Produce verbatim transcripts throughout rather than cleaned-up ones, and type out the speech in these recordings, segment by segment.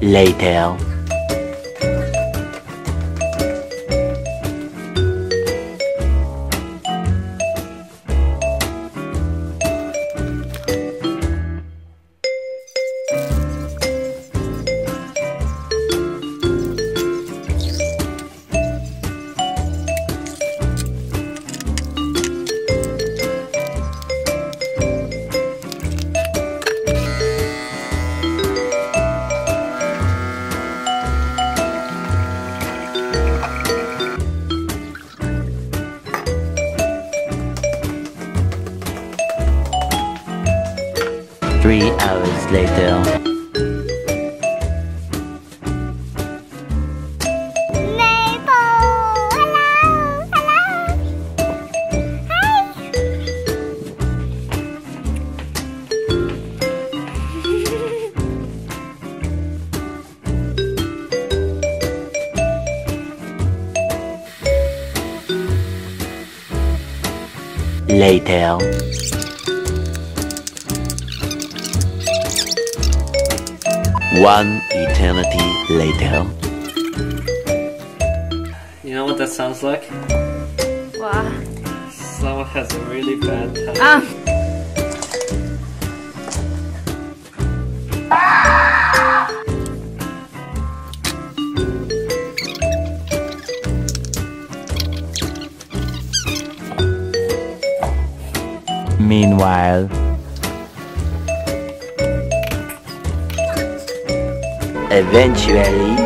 later. Three hours later. Later. One eternity later. You know what that sounds like? What? Someone has a really bad time. Um. Meanwhile, eventually,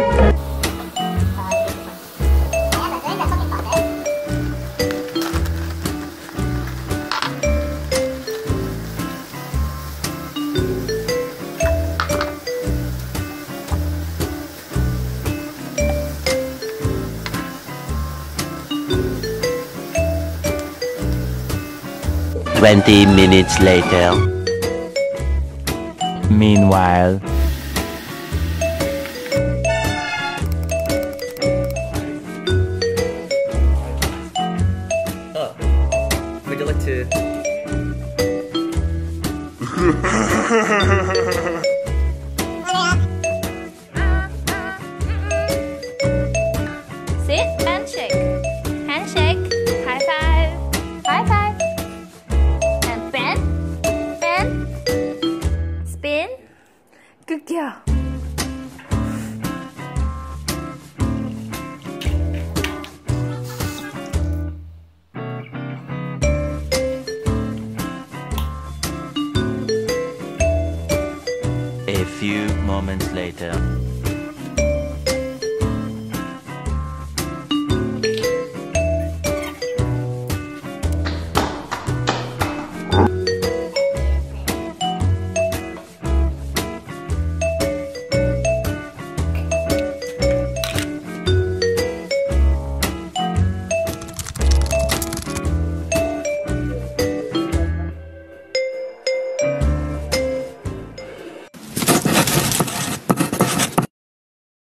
twenty minutes later. Meanwhile, Oh, would you like to? Sit and shake. Handshake. High five. High five. And bend. Bend. Spin. Good girl. a few moments later.